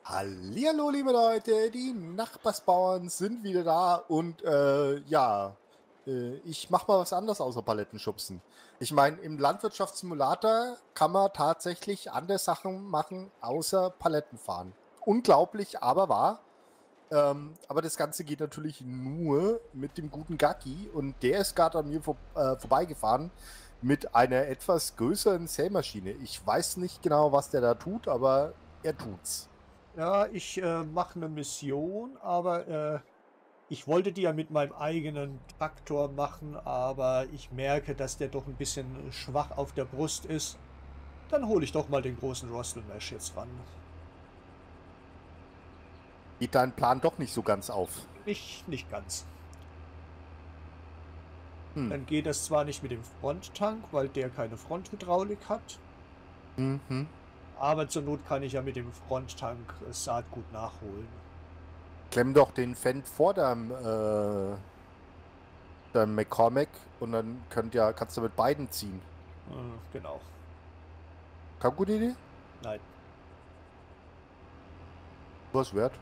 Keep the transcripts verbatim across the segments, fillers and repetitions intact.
Hallihallo, liebe Leute, die Nachbarsbauern sind wieder da und äh, ja, äh, ich mache mal was anderes außer Paletten schubsen. Ich meine, im Landwirtschaftssimulator kann man tatsächlich andere Sachen machen außer Paletten fahren. Unglaublich, aber wahr. Ähm, aber das Ganze geht natürlich nur mit dem guten Gaki und der ist gerade an mir vor, äh, vorbeigefahren mit einer etwas größeren Sämaschine. Ich weiß nicht genau, was der da tut, aber er tut's. Ja, ich, äh, mache 'ne Mission, aber, äh, ich wollte die ja mit meinem eigenen Traktor machen, aber ich merke, dass der doch 'n bisschen schwach auf der Brust ist. Dann hole ich doch mal den großen Rostelmash jetzt ran. Geht dein Plan doch nicht so ganz auf. Nicht nicht ganz. Hm. Dann geht das zwar nicht mit dem Fronttank, weil der keine Fronthydraulik hat, Mhm. aber zur Not kann ich ja mit dem Fronttank, äh, Saatgut nachholen. Klemm doch den Fendt vor deinem, äh, deinem McCormack und dann könnt ja, kannst du mit beiden ziehen. Äh, genau. Keine gute Idee? Nein. Was wert?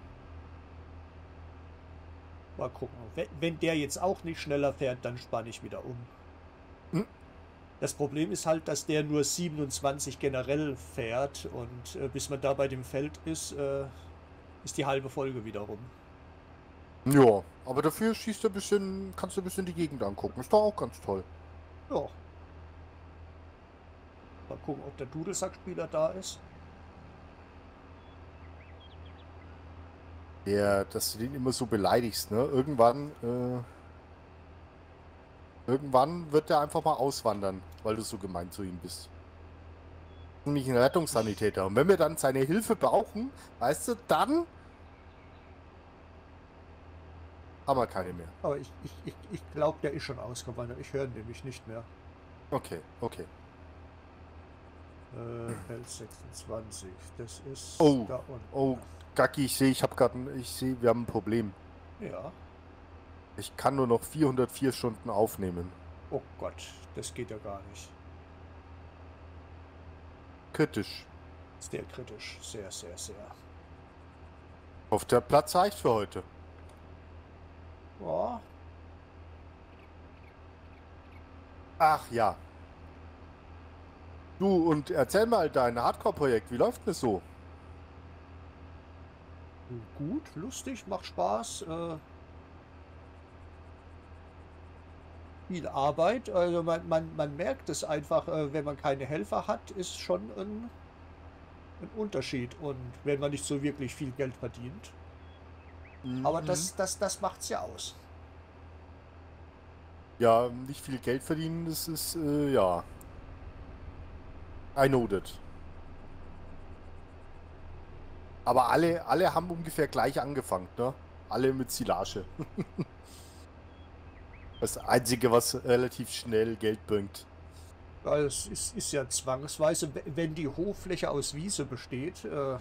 Mal gucken. We wenn der jetzt auch nicht schneller fährt, dann spanne ich wieder um. Hm. Das Problem ist halt, dass der nur siebenundzwanzig generell fährt und, äh, bis man da bei dem Feld ist, äh, ist die halbe Folge wieder rum. Ja, aber dafür schießt du ein bisschen, kannst du ein bisschen die Gegend angucken. Ist doch auch ganz toll. Ja, mal gucken, ob der Dudelsackspieler da ist. Ja, dass du den immer so beleidigst, ne? Irgendwann, äh, irgendwann wird er einfach mal auswandern, weil du so gemein zu ihm bist. Nämlich ein Rettungssanitäter. Und wenn wir dann seine Hilfe brauchen, weißt du, dann haben wir keine mehr. Aber ich ich ich ich glaube, der ist schon ausgewandert. Ich höre ihn nämlich nicht mehr. Okay, okay. Äh, Feld sechsundzwanzig, das ist Oh, da unten. oh, Gacki, ich sehe, ich habe gerade, ich sehe, wir haben ein Problem. Ja. Ich kann nur noch vierhundertvier Stunden aufnehmen. Oh Gott, das geht ja gar nicht. Kritisch. Sehr kritisch. Sehr, sehr, sehr. Auf der Platz reicht für heute. Ja, Ach ja. Du, und erzähl mal dein Hardcore-Projekt. Wie läuft denn das so? gut, lustig, macht Spaß, äh viel Arbeit. Also, man man man merkt es einfach, äh, wenn man keine Helfer hat, ist schon ein 'n Unterschied und wenn man nicht so wirklich viel Geld verdient. Aber Mhm. das das das macht's ja aus. Ja, nicht viel Geld verdienen, das ist, äh, ja. I know that. Aber alle, alle haben ungefähr gleich angefangen, ne? Alle mit Silage. Das Einzige, was relativ schnell Geld bringt. Weil es ist ist ja zwangsweise, we wenn die Hoffläche aus Wiese besteht, äh,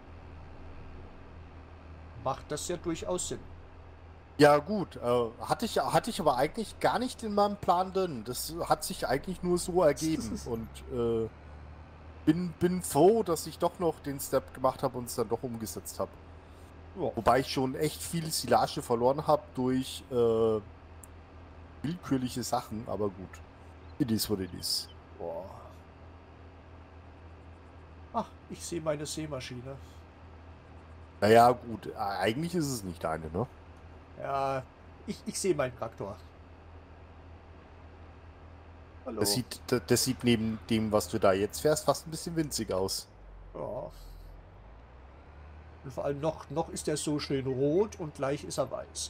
macht das ja durchaus Sinn. Ja gut, äh, hatte ich hatte ich aber eigentlich gar nicht in meinem Plan drin. Das hat sich eigentlich nur so ergeben und, äh, bin bin froh, dass ich doch noch den Step gemacht habe und es dann doch umgesetzt habe. Ja. Wobei ich schon echt viel Silage verloren habe durch, äh, willkürliche Sachen, aber gut. It is what it is. Boah. Ach, ich sehe meine Sämaschine. Na ja, gut, e eigentlich ist es nicht deine, ne? Ja, ich ich sehe meinen Traktor. Das Hallo. sieht d das sieht neben dem, was du da jetzt fährst, fast ein bisschen winzig aus. Ja. Und vor allem noch noch ist er so schön rot und gleich ist er weiß.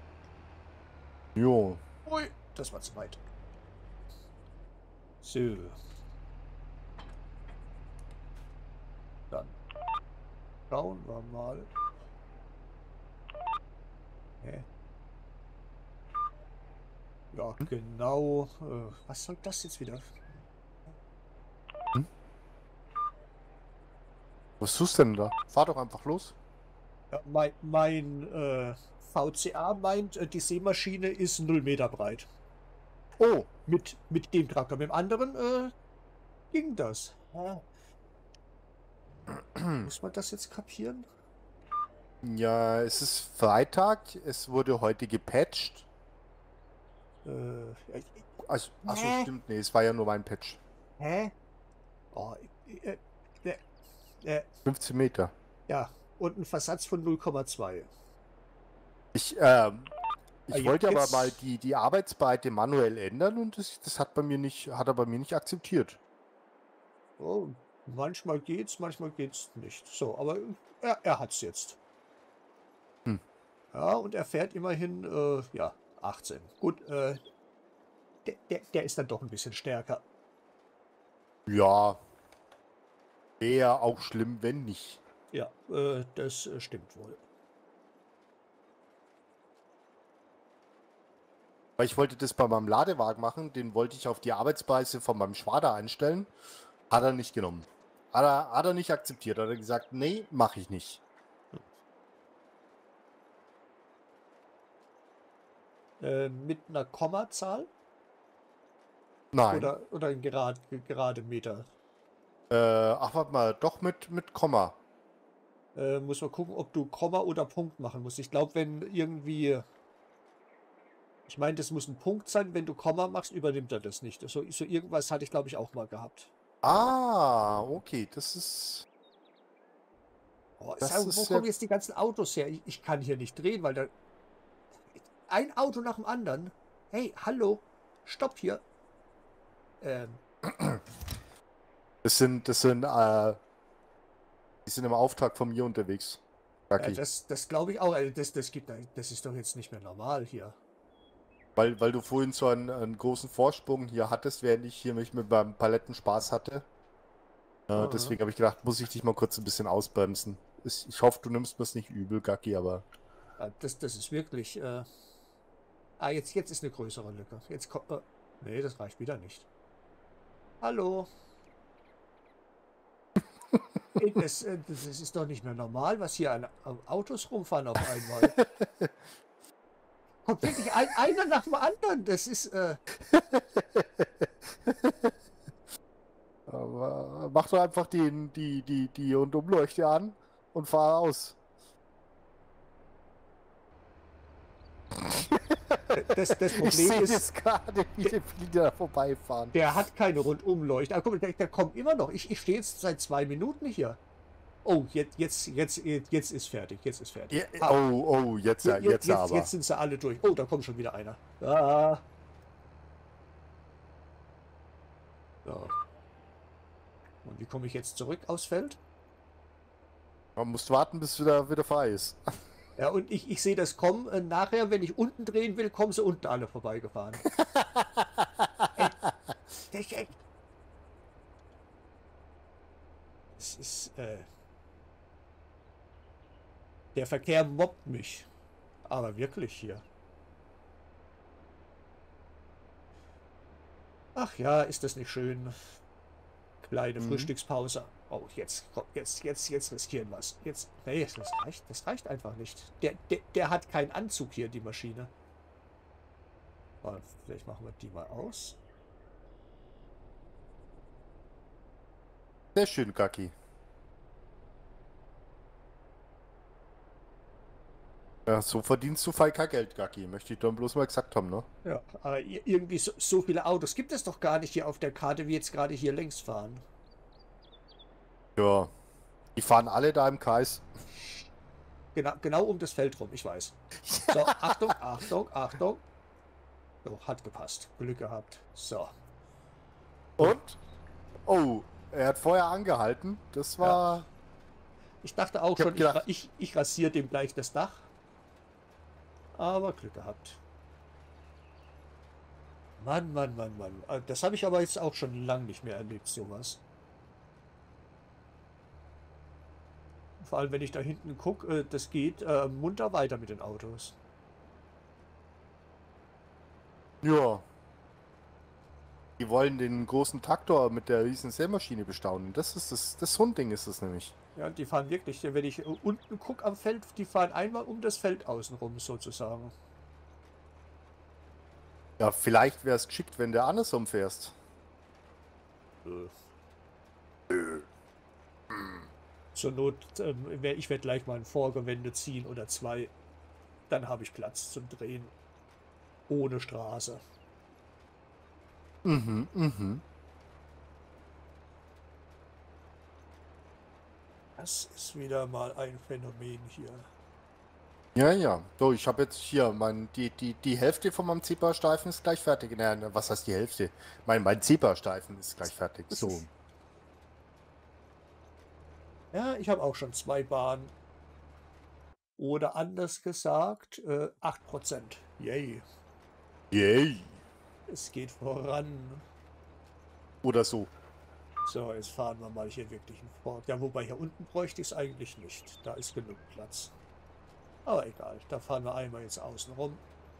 Jo. Ui, das war zu weit. So, dann schauen wir mal. Hä? Ja, Hm? genau. Äh, was soll das jetzt wieder? Hm? Was tust denn da? Fahr doch einfach los. Ja, mein mein, äh, V C A meint, äh, die Sämaschine ist null Meter breit. Oh, Mit mit dem Traktor. Mit dem anderen, äh, ging das. Muss man das jetzt kapieren? Ja, es ist Freitag, es wurde heute gepatcht. Äh, ja, Also, achso, Hä? stimmt, nee, es war ja nur mein Patch. hä? Oh, äh, äh, äh, fünfzehn Meter. ja, und ein Versatz von null Komma zwei. Ich, ähm, Ah, ich je- wollte aber jetzt- mal die, die Arbeitsbreite manuell ändern und das, das hat bei mir nicht, hat er bei mir nicht akzeptiert. Oh, manchmal geht's, manchmal geht's nicht. So, aber er, er hat's jetzt. Hm. Ja, und er fährt immerhin, äh, ja, achtzehn. Gut, äh, der, der, der ist dann doch ein bisschen stärker. Ja, wäre auch schlimm, wenn nicht. Ja, äh, das äh, stimmt wohl. Weil ich wollte das bei meinem Ladewagen machen, den wollte ich auf die Arbeitsweise von meinem Schwader einstellen. Hat er nicht genommen. Hat er, hat er nicht akzeptiert. Hat er gesagt, nee, mache ich nicht. Äh, mit einer Kommazahl Nein. oder, oder ein gerad, gerade Meter? Äh, ach, warte mal, doch mit, mit Komma. Äh, muss man gucken, ob du Komma oder Punkt machen musst. Ich glaube, wenn irgendwie... Ich meine, das muss ein Punkt sein. Wenn du Komma machst, übernimmt er das nicht. So, so irgendwas hatte ich, glaube ich, auch mal gehabt. Ah, okay, das ist... Oh, Das sag, wo ist kommen ja- jetzt die ganzen Autos her? Ich, ich kann hier nicht drehen, weil da... Ein Auto nach dem anderen. Hey, hallo, stopp hier. Ähm, Das sind, das sind, äh, die sind im Auftrag von mir unterwegs. äh, Lucky. das das glaube ich auch. Also das, das, gibt, das ist doch jetzt nicht mehr normal hier. Weil, weil du vorhin so einen, einen großen Vorsprung hier hattest, während ich hier mich mit meinem Palettenspaß hatte. Äh, Aha. deswegen habe ich gedacht, muss ich dich mal kurz ein bisschen ausbremsen. Ich, ich hoffe, du nimmst mir es nicht übel, Gacki, aber... Ah, Das, das ist wirklich... Äh... Ah, jetzt, jetzt ist eine größere Lücke. Jetzt kommt... Äh... Nee, das reicht wieder nicht. Hallo. Ey, Das, äh, das ist doch nicht mehr normal, was hier an an Autos rumfahren auf einmal. Kommt wirklich ein, einer nach dem anderen. Das ist... Äh... Aber mach doch einfach die, die, die, die Rundumleuchte an und fahr aus. Das, das Ich Problem sehe ist... jetzt gerade, wie die Flieger da vorbeifahren. Der hat keine Rundumleuchte. Ah, guck mal, der, der kommt immer noch. Ich, ich stehe jetzt seit zwei Minuten hier. Oh, jetzt, jetzt, jetzt, jetzt ist fertig. Jetzt ist fertig. Ja, Ah, oh, oh, jetzt, jetzt, jetzt, jetzt, jetzt, aber. jetzt sind sie alle durch. Oh, da kommt schon wieder einer. Ah. So. Und wie komme ich jetzt zurück aufs Feld? Man muss warten, bis wieder, wieder frei ist. Ja, und ich, ich sehe das kommen. Äh, nachher, wenn ich unten drehen will, kommen sie unten alle vorbeigefahren. Ey, das, ey. Das ist, äh, der Verkehr mobbt mich. Aber wirklich hier. Ach ja, ist das nicht schön? Kleine Mhm. Frühstückspause. Oh, jetzt, komm, jetzt, jetzt, jetzt riskieren wir's. Jetzt, nee, das reicht, das reicht einfach nicht. Der, der, der hat keinen Anzug hier, die Maschine. Mal, vielleicht machen wir die mal aus. Sehr schön, Gacki. Ja, so verdienst du Falka Geld, Gacki. Möchte ich dann bloß mal gesagt haben, ne? Ja, aber i- irgendwie so, so viele Autos gibt es doch gar nicht hier auf der Karte, wie jetzt gerade hier längs fahren. Ja. Die fahren alle da im Kreis. Genau, genau um das Feld rum, ich weiß. So, Achtung, Achtung, Achtung. So, hat gepasst. Glück gehabt. So. Und? Oh, er hat vorher angehalten. Das war... Ich dachte auch Ich hab schon, ich, gedacht- ra- ich, ich rasiere dem gleich das Dach. Aber Glück gehabt. Mann, Mann, Mann, Mann. Äh, Das habe ich aber jetzt auch schon lange nicht mehr erlebt, sowas. Vor allem, wenn ich da hinten gucke, das geht äh, munter weiter mit den Autos. Ja. Die wollen den großen Traktor mit der riesen Sämaschine bestaunen. Das ist das, das Hundding ist es nämlich. Ja, die fahren wirklich, wenn ich äh, unten gucke am Feld, die fahren einmal um das Feld außenrum, sozusagen. Ja, vielleicht wäre es geschickt, wenn du andersrum fährst. Äh. Zur Not, ähm, wer- ich werde gleich mal ein Vorgewende ziehen oder zwei. Dann habe ich Platz zum Drehen. Ohne Straße. Mhm, mhm. Das ist wieder mal ein Phänomen hier. Ja, ja. So, ich habe jetzt hier mein, die, die, die Hälfte von meinem Zebrastreifen ist gleich fertig. Naja, ne, was heißt die Hälfte? Mein, mein Zebrastreifen ist gleich fertig. So. Ja, ich habe auch schon zwei Bahnen. Oder anders gesagt, äh, acht Prozent. Yay. Yay. Es geht voran. Oder so. So, jetzt fahren wir mal hier wirklich einen Ford. Ja, wobei hier unten bräuchte ich es eigentlich nicht. Da ist genug Platz. Aber egal, da fahren wir einmal jetzt außen rum.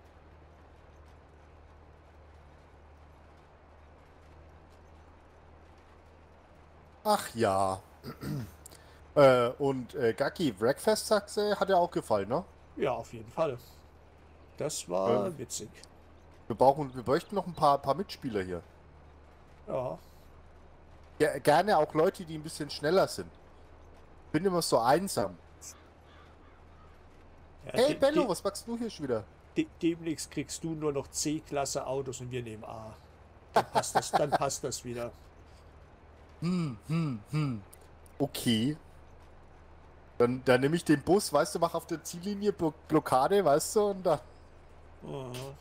Ach ja. äh, und äh, Gaki, Breakfast, sagst du, hat ja auch gefallen, ne? Ja, auf jeden Fall. Das Äh, war witzig. wir brauchen, wir bräuchten noch ein paar, paar Mitspieler hier. Ja. Ja, gerne auch Leute, die ein bisschen schneller sind. Bin immer so einsam. ja Hey de, Bello, de, was machst du hier schon wieder? de, demnächst kriegst du nur noch C-Klasse Autos und wir nehmen A. Dann passt das, dann passt das wieder. Hm, hm, hm. Okay. Dann, dann nehme ich den Bus, weißt du, mach auf der Ziellinie Blo Blockade, weißt du, und dann. Mhm.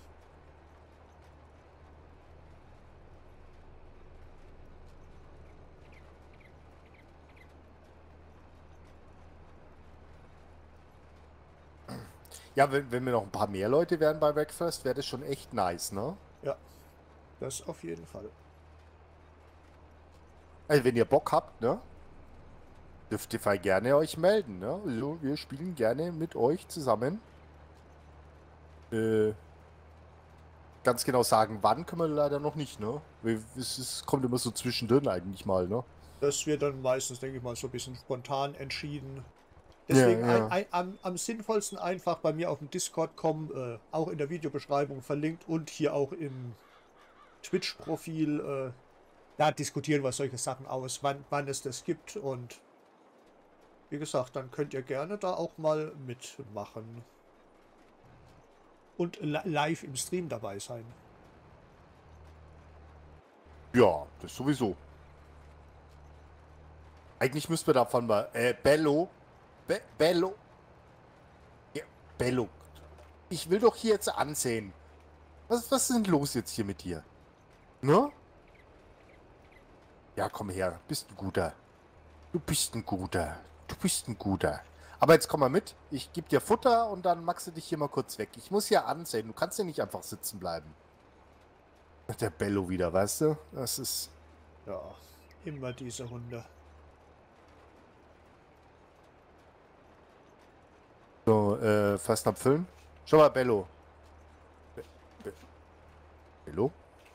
Ja, wenn, wenn wir noch ein paar mehr Leute wären bei Breakfast, wäre das schon echt nice, ne? Ja, das auf jeden Fall. Also wenn ihr Bock habt, ne? Dürft ihr voll gerne euch melden, ne? Also wir spielen gerne mit euch zusammen. Äh, ganz genau sagen, wann können wir leider noch nicht, ne? Wir- Es ist, kommt immer so zwischendrin eigentlich mal, ne? Das wird dann meistens, denke ich mal, so ein bisschen spontan entschieden. Ja, Deswegen ein, ja. ein, am, am sinnvollsten einfach bei mir auf dem Discord kommen, äh, auch in der Videobeschreibung verlinkt und hier auch im Twitch-Profil. Äh, da diskutieren wir solche Sachen aus, wann, wann es das gibt. Und wie gesagt, dann könnt ihr gerne da auch mal mitmachen. Und li live im Stream dabei sein. Ja, das sowieso. Eigentlich müssten wir davon mal. Äh, Bello. Be Bello. Ja, Bello. Ich will doch hier jetzt ansehen. Was, was ist denn los jetzt hier mit dir? Ne? Ja, komm her. Bist ein guter. Du bist ein guter. Du bist ein guter. Aber jetzt komm mal mit. Ich gebe dir Futter und dann machst du dich hier mal kurz weg. Ich muss hier ansehen. Du kannst ja nicht einfach sitzen bleiben. Der Bello wieder, weißt du? Das ist. Ja, immer diese Hunde. So, äh, fast abfüllen. Schau mal, Bello. Be Be Bello?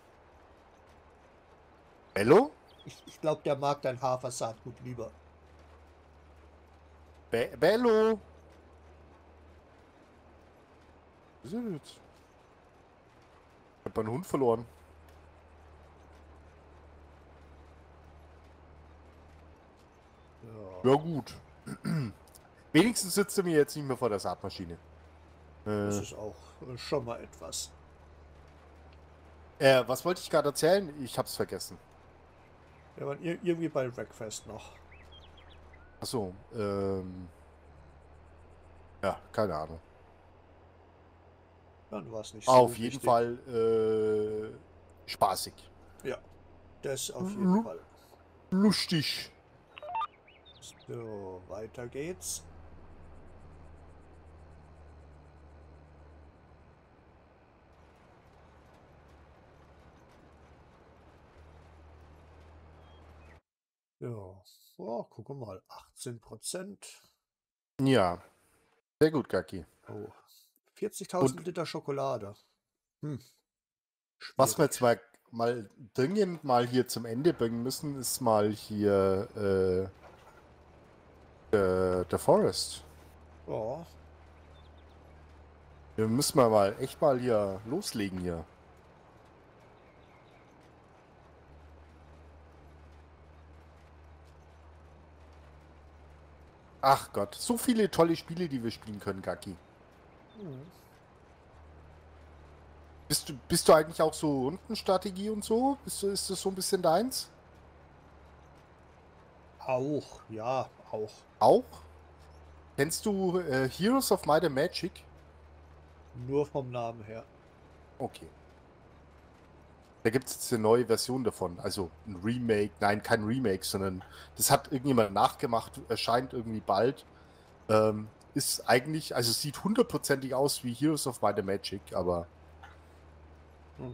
Bello? Ich, ich glaube, der mag dein Hafersaatgut lieber. Be Bello? Was ist denn jetzt? Ich hab meinen Hund verloren. Ja, Ja, gut. Wenigstens sitzt er mir jetzt nicht mehr vor der Saatmaschine. das Äh, ist auch äh, schon mal etwas. äh, was wollte ich gerade erzählen? Ich hab's vergessen. Wir waren ir irgendwie bei Wreckfest noch. Achso, ähm. Ja, keine Ahnung. Dann war es nicht Auf so jeden wichtig. Fall äh, spaßig. Ja, das auf jeden Lu Fall. lustig. So, weiter geht's. Ja, oh, guck mal, achtzehn Prozent. Ja, sehr gut, Gaki. Oh, Und vierzigtausend Liter Schokolade. Hm, was wir schwierig. jetzt mal, mal dringend mal hier zum Ende bringen müssen, ist mal hier äh, der, der Forest. Ja, Wir müssen mal, mal echt mal hier loslegen hier. Ach Gott, so viele tolle Spiele, die wir spielen können, Gaki. Hm. Bist du, bist du eigentlich auch so Rundenstrategie und so? Bist du, ist das so ein bisschen deins? Auch, ja, auch. Auch? Kennst du äh, Heroes of Might and Magic? Nur vom Namen her. Okay. Da gibt es jetzt eine neue Version davon. Also ein Remake. Nein, kein Remake, sondern das hat irgendjemand nachgemacht, erscheint irgendwie bald. Ähm, ist eigentlich, also sieht hundertprozentig aus wie Heroes of Might and Magic, aber Mhm.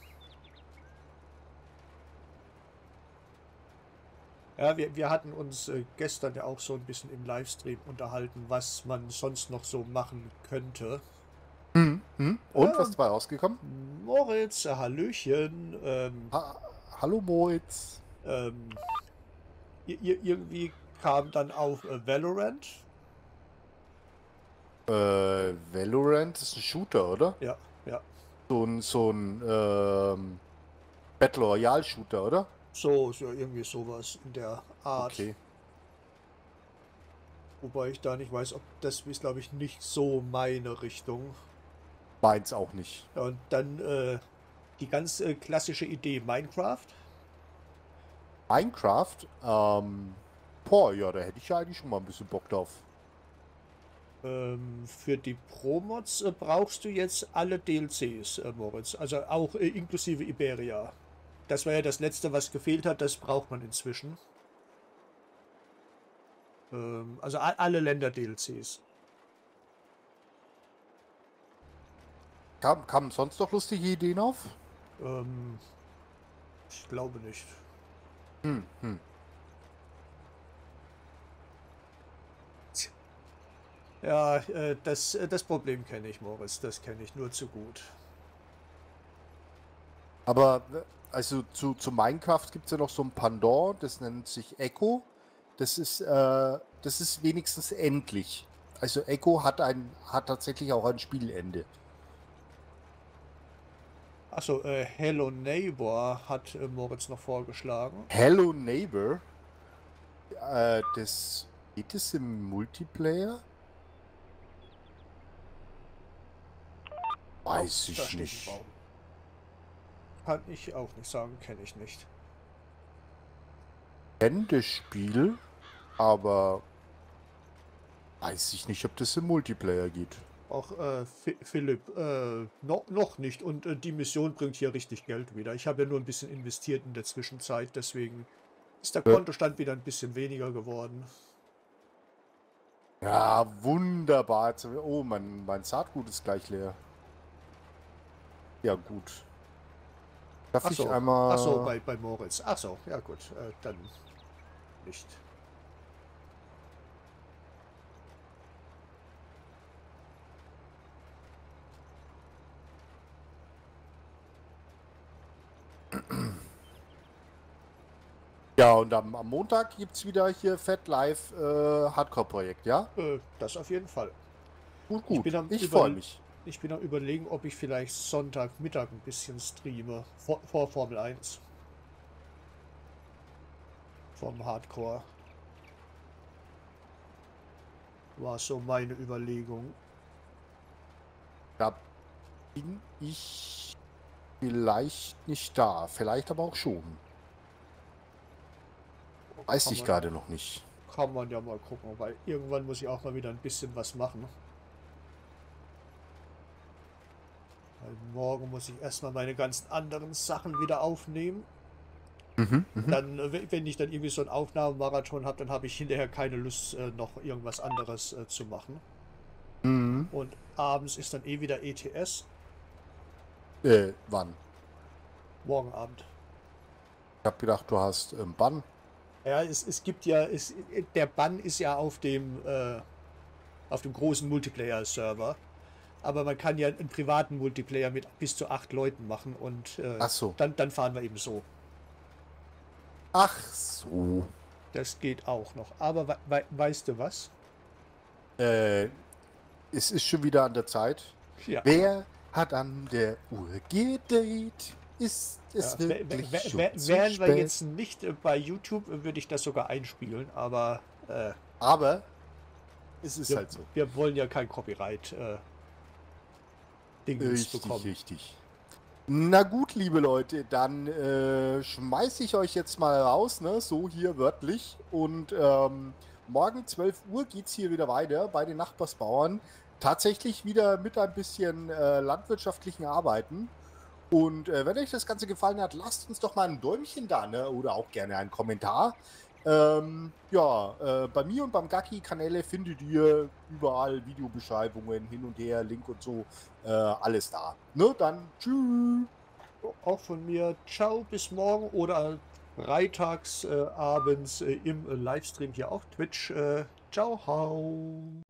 Ja, wir, wir hatten uns äh, gestern ja auch so ein bisschen im Livestream unterhalten, was man sonst noch so machen könnte. hm, hm. Und was Ähm, dabei rausgekommen? Moritz, äh, Hallöchen. Ähm, Ha Hallo Moritz. ähm, ir- ir- irgendwie kam dann auf äh, Valorant. Äh, Valorant ist ein Shooter, oder? Ja, ja. So ein, so ein ähm, Battle Royale Shooter, oder? So, so irgendwie sowas in der Art. Okay. Wobei ich da nicht weiß, ob das ist, glaube ich, nicht so meine Richtung. Meins auch nicht. Ja, und dann äh, die ganz äh, klassische Idee Minecraft. Minecraft, ähm, boah, ja, da hätte ich ja eigentlich schon mal ein bisschen Bock drauf. Ähm, für die Pro-Mods äh, brauchst du jetzt alle D L Cs, äh, Moritz. Also auch äh, inklusive Iberia. Das war ja das letzte, was gefehlt hat. Das braucht man inzwischen. Ähm, also a- alle Länder-D L Cs. Kam, kamen sonst noch lustige Ideen auf? Ähm, ich glaube nicht. Hm, hm. Ja, äh, das, äh, das Problem kenne ich, Moritz. Das kenne ich nur zu gut. Aber, äh, also zu, zu Minecraft gibt es ja noch so ein Pendant, das nennt sich Echo. Das ist, äh, das ist wenigstens endlich. Also Echo hat ein, hat tatsächlich auch ein Spielende. Achso, äh, Hello Neighbor hat äh, Moritz noch vorgeschlagen. Hello Neighbor, äh, das geht es im Multiplayer? Weiß Da ich steht ein nicht. Baum. Kann ich auch nicht sagen, kenne ich nicht. Kenne das Spiel, aber weiß ich nicht, ob das im Multiplayer geht. Auch äh, Fi- Philipp, äh, no, noch nicht. Und äh, die Mission bringt hier richtig Geld wieder. Ich habe ja nur ein bisschen investiert in der Zwischenzeit, deswegen ist der Äh, Kontostand wieder ein bisschen weniger geworden. Ja, wunderbar. Jetzt- Oh, mein, mein Saatgut ist gleich leer. Ja, gut. Darf ich Achso, einmal... achso, bei, bei Moritz. Achso, ja gut, äh, dann nicht. Ja, und am, am Montag gibt es wieder hier Fett Live äh, Hardcore-Projekt, ja? Äh, das auf jeden Fall. Gut, Ich gut. bin am Ich über- freue mich. Ich bin am überlegen, ob ich vielleicht Sonntagmittag ein bisschen streame. Vor, vor Formel eins. Vom Hardcore. War so meine Überlegung. Da bin ich vielleicht nicht da. Vielleicht aber auch schon. Weiß Kann ich man- gerade noch nicht. Kann man ja mal gucken, weil irgendwann muss ich auch mal wieder ein bisschen was machen. Weil morgen muss ich erstmal meine ganzen anderen Sachen wieder aufnehmen. Mhm, mhm. Dann, äh, we- wenn ich dann irgendwie so einen Aufnahmemarathon habe, dann habe ich hinterher keine Lust, äh, noch irgendwas anderes äh, zu machen. Mhm. Und abends ist dann eh wieder E T S. Äh, wann? Morgen Abend. Ich habe gedacht, du hast ähm, Bann. Ja, es, es gibt ja, es, der Bann ist ja auf dem, äh, auf dem großen Multiplayer-Server. Aber man kann ja einen privaten Multiplayer mit bis zu acht Leuten machen und äh, Ach so. dann, dann fahren wir eben so. Ach so. Das geht auch noch. Aber we we weißt du was? Äh, es ist schon wieder an der Zeit. Ja. Wer hat an der Uhr gedreht? Ist es Ja, wär- wirklich wär- schon wär- zu wären wir spät? jetzt nicht äh, bei YouTube, äh, würde ich das sogar einspielen, aber äh, Aber Es ist Wir, halt so. wir wollen ja kein Copyright äh, Dingens Richtig, bekommen. richtig. Na gut, liebe Leute, dann äh, schmeiße ich euch jetzt mal raus, ne? So hier wörtlich. Und ähm, morgen zwölf Uhr geht es hier wieder weiter bei den Nachbarsbauern. Tatsächlich wieder mit ein bisschen äh, landwirtschaftlichen Arbeiten. Und äh, wenn euch das Ganze gefallen hat, lasst uns doch mal ein Däumchen da, ne? Oder auch gerne einen Kommentar. Ähm, ja, äh, bei mir und beim Gaki-Kanäle findet ihr überall Videobeschreibungen hin und her, Link und so, äh, alles da. Ne, dann tschüss. Auch von mir, ciao, bis morgen oder freitags äh, abends äh, im äh, Livestream hier auf Twitch. Äh, ciao, hau.